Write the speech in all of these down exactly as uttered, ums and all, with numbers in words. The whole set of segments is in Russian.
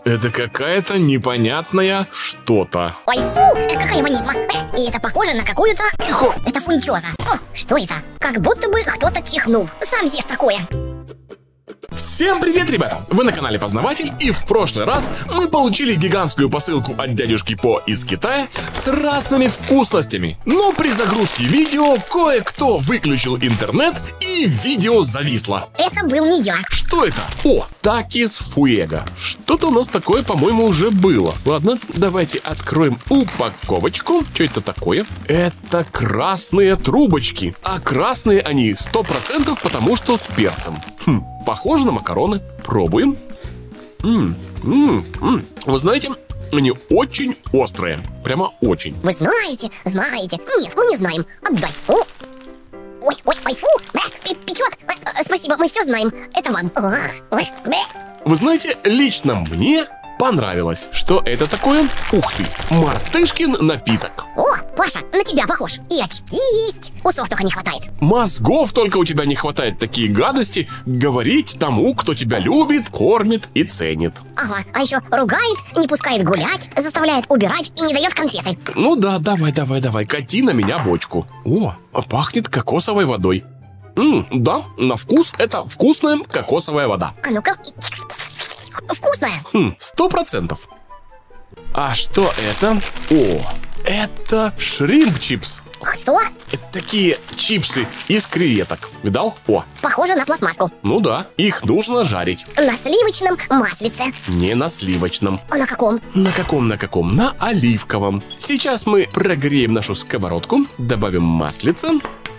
Это какая-то непонятная что-то. Ой, фу, какая ванизма. И это похоже на какую-то... Тихо. Это фунчоза. О, что это? Как будто бы кто-то чихнул. Сам ешь такое. Всем привет, ребята! Вы на канале Познаватель, и в прошлый раз мы получили гигантскую посылку от дядюшки По из Китая с разными вкусностями. Но при загрузке видео кое-кто выключил интернет, и видео зависло. Это был не я. Что это? О, такис фуэго. Что-то у нас такое, по-моему, уже было. Ладно, давайте откроем упаковочку. Что это такое? Это красные трубочки. А красные они сто процентов, потому что с перцем. Хм, похоже на макароны. Пробуем. М -м -м. Вы знаете, они очень острые. Прямо очень. Вы знаете, знаете. Нет, мы не знаем. Отдай. О. Ой, ой, ой, фу, бля, печет. Спасибо, мы все знаем. Это вам. Ой, бля. Вы знаете, лично мне понравилось. Что это такое? Ух ты, мартышкин напиток. О, Паша, на тебя похож. И очки есть. Усов только не хватает. Мозгов только у тебя не хватает такие гадости говорить тому, кто тебя любит, кормит и ценит. Ага, а еще ругает, не пускает гулять, заставляет убирать и не дает конфеты. Ну да, давай, давай, давай, кати на меня бочку. О, пахнет кокосовой водой. М, да, на вкус это вкусная кокосовая вода. А ну-ка. Вкусная. Хм, сто процентов. А что это? О, это шримп-чипс. Кто? Это такие чипсы из креветок. Видал? О. Похоже на пластмасску. Ну да, их нужно жарить. На сливочном маслице. Не на сливочном. А на каком? На каком, на каком? На оливковом. Сейчас мы прогреем нашу сковородку, добавим маслица.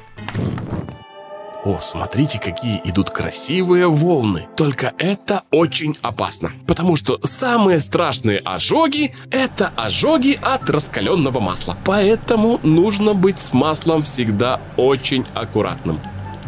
О, смотрите, какие идут красивые волны. Только это очень опасно. Потому что самые страшные ожоги – это ожоги от раскаленного масла. Поэтому нужно быть с маслом всегда очень аккуратным.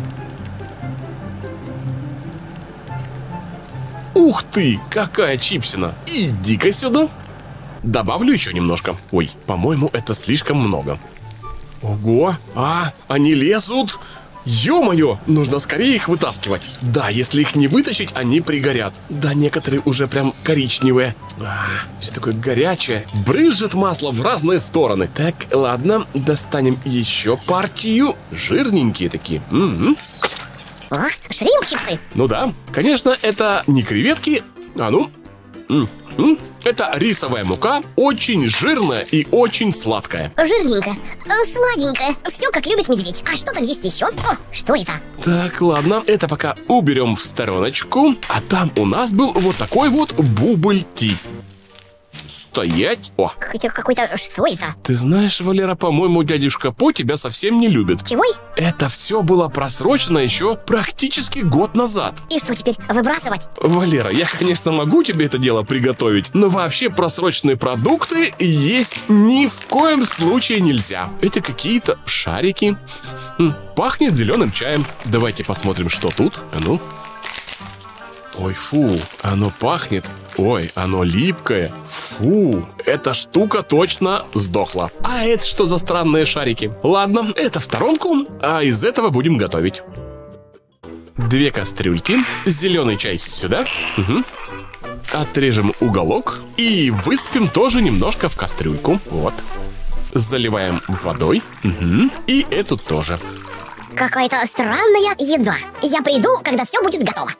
Ух ты, какая чипсина! Иди-ка сюда. Добавлю еще немножко. Ой, по-моему, это слишком много. Ого, а, они лезут... Ё-моё, нужно скорее их вытаскивать. Да, если их не вытащить, они пригорят. Да, некоторые уже прям коричневые. А, все такое горячее. Брызжет масло в разные стороны. Так, ладно, достанем еще партию. Жирненькие такие. М-м. А, шримп-чипсы. Ну да, конечно, это не креветки. А ну. М-м. Это рисовая мука, очень жирная и очень сладкая. Жирненькая, сладенькая, все как любит медведь. А что там есть еще? О, что это? Так, ладно, это пока уберем в стороночку. А там у нас был вот такой вот бубль-ти. Стоять. О. Хотя какой-то... Что это? Ты знаешь, Валера, по-моему, дядюшка По тебя совсем не любит. Чего? Это все было просрочено еще практически год назад. И что теперь, выбрасывать? Валера, я, конечно, могу тебе это дело приготовить, но вообще просроченные продукты есть ни в коем случае нельзя. Это какие-то шарики. М, пахнет зеленым чаем. Давайте посмотрим, что тут. А ну. Ой, фу, оно пахнет. Ой, оно липкое. Фу, эта штука точно сдохла. А это что за странные шарики? Ладно, это в сторонку, а из этого будем готовить. Две кастрюльки, зеленый чай сюда. Угу. Отрежем уголок и высыпем тоже немножко в кастрюльку. Вот. Заливаем водой. Угу. И эту тоже. Какая-то странная еда. Я приду, когда все будет готово.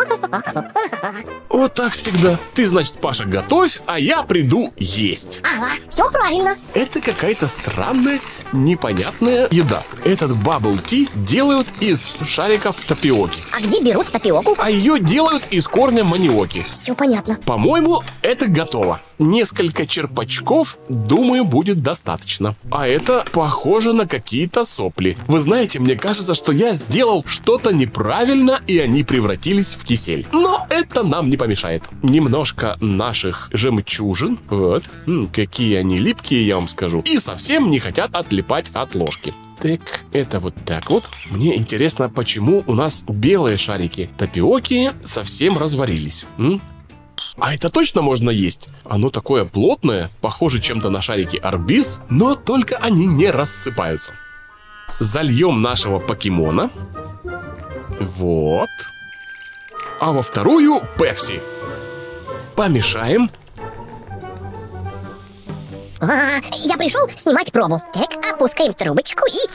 Вот так всегда. Ты, значит, Паша, готовь, а я приду есть. Ага, все правильно. Это какая-то странная, непонятная еда. Этот бабл-ти делают из шариков тапиоки. А где берут тапиоку? А ее делают из корня маниоки. Все понятно. По-моему, это готово. Несколько черпачков, думаю, будет достаточно. А это похоже на какие-то сопли. Вы знаете, мне кажется, что я сделал что-то неправильно, и они превратились в кисель. Но это нам не помешает. Немножко наших жемчужин. Вот. М, какие они липкие, я вам скажу. И совсем не хотят отлипать от ложки. Так, это вот так вот. Мне интересно, почему у нас белые шарики тапиоки совсем разварились. М? А это точно можно есть? Оно такое плотное, похоже чем-то на шарики Арбиз, но только они не рассыпаются. Зальем нашего покемона. Вот. А во вторую Пепси. помешаем. А, я пришел снимать пробу. Так, опускаем трубочку и...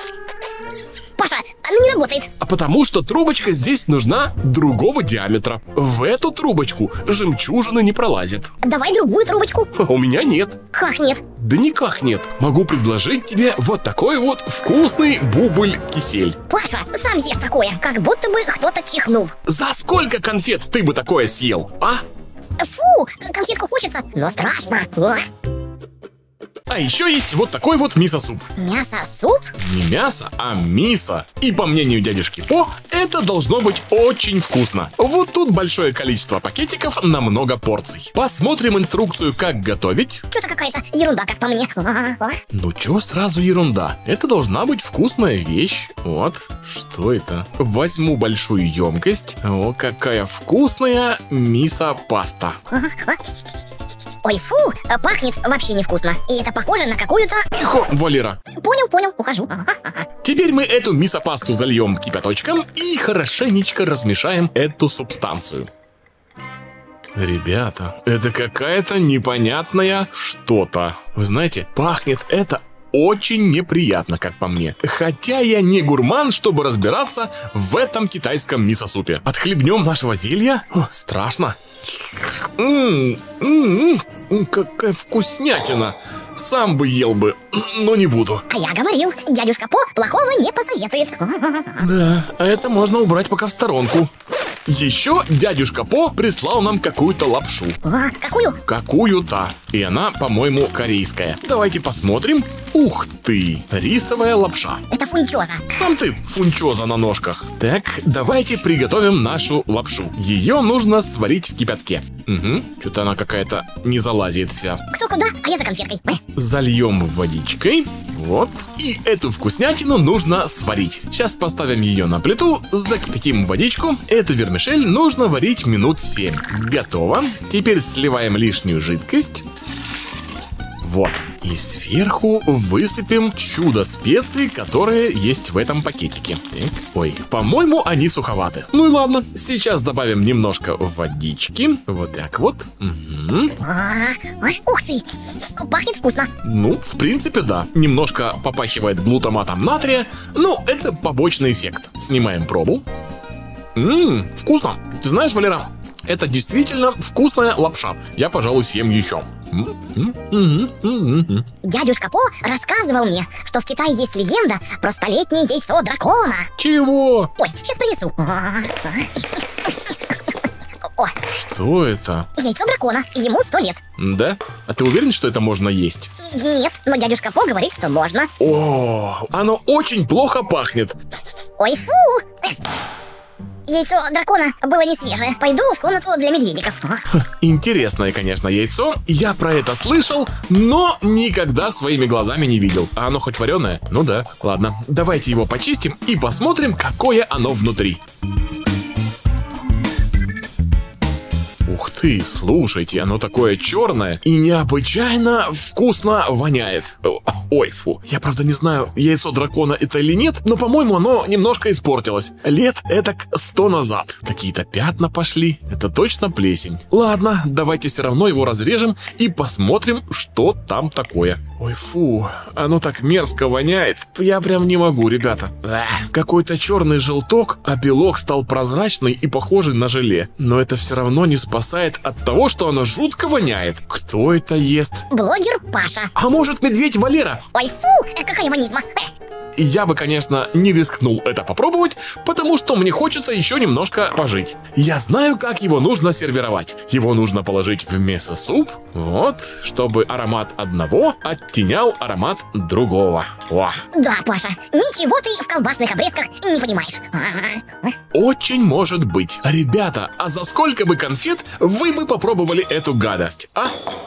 Паша, она не работает. А потому что трубочка здесь нужна другого диаметра. В эту трубочку жемчужины не пролазят. Давай другую трубочку. У меня нет. Как нет? Да никак нет. Могу предложить тебе вот такой вот вкусный бубль-кисель. Паша, сам ешь такое, как будто бы кто-то чихнул. За сколько конфет ты бы такое съел, а? Фу, конфетку хочется, но страшно. О. А еще есть вот такой вот мисо-суп. Мясо-суп? Не мясо, а мисо. И по мнению дядюшки По, это должно быть очень вкусно. Вот тут большое количество пакетиков на много порций. Посмотрим инструкцию, как готовить. Что-то какая-то ерунда, как по мне. Ну чё сразу ерунда? Это должна быть вкусная вещь. Вот, что это? Возьму большую емкость. О, какая вкусная мисо-паста. Ой, фу, пахнет вообще невкусно. И это похоже на какую-то... Тихо, Валера. Понял, понял, ухожу. Теперь мы эту мисо-пасту зальем кипяточком и хорошенечко размешаем эту субстанцию. Ребята, это какая-то непонятная что-то. Вы знаете, пахнет это очень неприятно, как по мне. Хотя я не гурман, чтобы разбираться в этом китайском мисо-супе. Отхлебнем нашего зелья? О, страшно. Ммм, ммм, какая вкуснятина. Сам бы ел бы, но не буду. А я говорил, дядюшка По плохого не посоветует. Да, а это можно убрать пока в сторонку. Еще дядюшка По прислал нам какую-то лапшу. А, какую? Какую-то. И она, по-моему, корейская. Давайте посмотрим. Ух ты, рисовая лапша. Это фунчоза. Сам ты фунчоза на ножках. Так, давайте приготовим нашу лапшу. Ее нужно сварить в кипятке. Угу, что-то она какая-то не залазит вся. Кто куда, а я за конфеткой. Зальем водичкой. Вот. И эту вкуснятину нужно сварить. Сейчас поставим ее на плиту, закипятим водичку. Эту вермишель нужно варить минут семь. Готово. Теперь сливаем лишнюю жидкость. Вот. И сверху высыпем чудо специй, которые есть в этом пакетике. Так. Ой, по-моему, они суховаты. Ну и ладно. Сейчас добавим немножко водички. Вот так вот. Угу. А, ой, ух ты, пахнет вкусно. Ну, в принципе, да. Немножко попахивает глутаматом натрия, но это побочный эффект. Снимаем пробу. Ммм, вкусно. Ты знаешь, Валера, это действительно вкусная лапша. Я, пожалуй, съем еще. Дядюшка По рассказывал мне, что в Китае есть легенда про столетнее яйцо дракона. Чего? Ой, сейчас принесу. О, что это? Яйцо дракона, ему сто лет. Да? А ты уверен, что это можно есть? Нет, но дядюшка По говорит, что можно. О, оно очень плохо пахнет. Ой, фу! Яйцо дракона было не свежее. Пойду в комнату для медведиков. Интересное, конечно, яйцо. Я про это слышал, но никогда своими глазами не видел. А оно хоть вареное? Ну да. Ладно, давайте его почистим и посмотрим, какое оно внутри. Ух ты, слушайте, оно такое черное и необычайно вкусно воняет. Ой, фу. Я, правда, не знаю, яйцо дракона это или нет, но, по-моему, оно немножко испортилось. Лет этак сто назад. Какие-то пятна пошли. Это точно плесень. Ладно, давайте все равно его разрежем и посмотрим, что там такое. Ой, фу, оно так мерзко воняет. Я прям не могу, ребята. Какой-то черный желток, а белок стал прозрачный и похожий на желе. Но это все равно не спасает от того, что оно жутко воняет. Кто это ест? Блогер Паша. А может, медведь Валера? Ой, фу, какая ванизма. Я бы, конечно, не рискнул это попробовать, потому что мне хочется еще немножко пожить. Я знаю, как его нужно сервировать. Его нужно положить в мисо-суп, вот, чтобы аромат одного оттенял аромат другого. О. Да, Паша, ничего ты в колбасных обрезках не понимаешь. Очень может быть. Ребята, а за сколько бы конфет вы бы попробовали эту гадость, а?